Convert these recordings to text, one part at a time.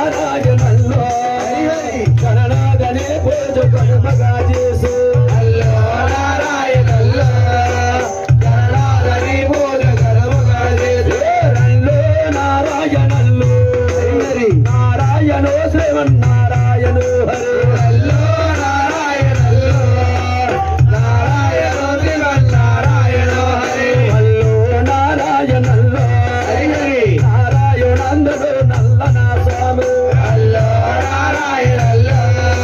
నారాయణల్లో గణనాథనే పూజ కనుమగా చేసు అల్లో నారాయణల్లో గణనాథనే పూజ కనుమగా చేసు రల్లో నారాయణల్లో నారాయణో శ్రీమన్నారాయణో హరే రల్లో నారాయణల్లో నారాయణో శ్రీమన్నారాయణో హరే అల్లో నారాయణల్లో నారాయణందరూ నల్లనా స్వామి అల్లో నారాయణల్లో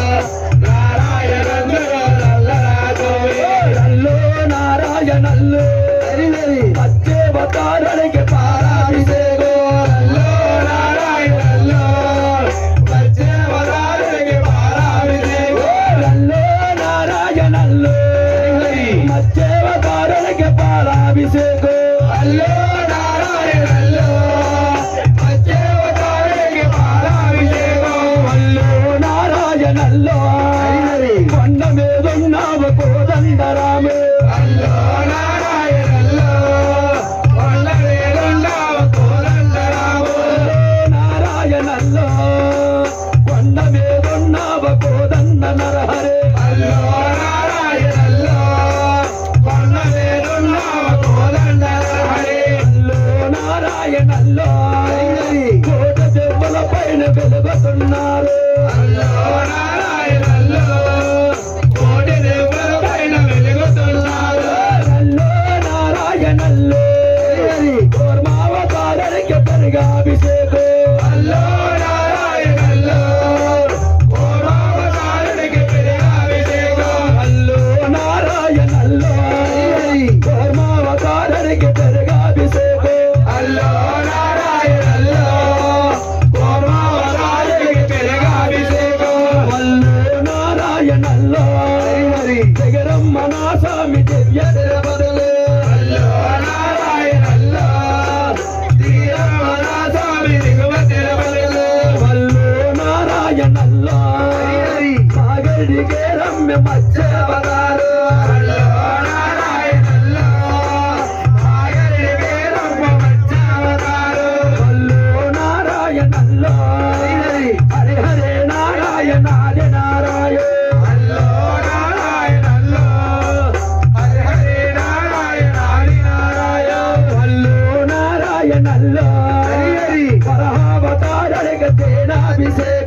నారాయణందరూ నల్లనా స్వామి అల్లో నారాయణల్లో పచ్చేవతారణికి పారాభిషేకో అల్లో నారాయణల్లో పచ్చేవతారణికి పారాభిషేకో అల్లో నారాయణల్లో మచ్చేవతారణికి పారాభిషేకో అల్లో నారాయణల్లో మచ్చేవతారణికి పారాభిషేకో అల్లో నారాయణల్లో కొండ మీదున్నావు కోదండరామే అల్లో నారాయణల్లో కొండ మీదున్నావు కోదండరాము నారాయణల్లో కొండ మీదున్నావు కోదండ నరహరే అల్లో నారాయణల్లో కొండ మీదున్నావు కోదండ నరహరే అల్లో నారాయణల్లో కోట చెవుల పైన వెలుగుతున్నారు అల్లో నారాయణల్లో కోటి దేవుల పైన వెలుగుతున్నారు అల్లో నారాయణల్లో కూర్మావతారానికి పెరుగాభిషేకం అల్లో నారాయణల్లో కూర్మావతారానికి పెరుగాభిషేకం అల్లో నారాయణల్లో కూర్మావతారానికి పెరుగాభిషేకం అల్లో నారాయణల్లో కూర్మావతారానికి పెరుగాభిషేకం అల్లో నారాయణల్లో జగరమ్మ నా స్వామి దివ్య తిరుపతులు అల్లో నారాయణల్లో శ్రీరమ్మ నా స్వామి దిగువ తిరుపతులు అల్లో నారాయణల్లో సాగడిగే రమ్య మధ్యవతారు అల్లో నారాయణల్లో సాగడిగే రమ్య మధ్యవతారు అల్లో నారాయణల్లో హరి హరే నారాయణ హరి నారాయణ అల్లో నారాయణల్లో హరి హరే నారాయణ హరి నారాయణ అల్లో నారాయణల్లో హరి హరి పరహావతారణికి తేనాభిషేకం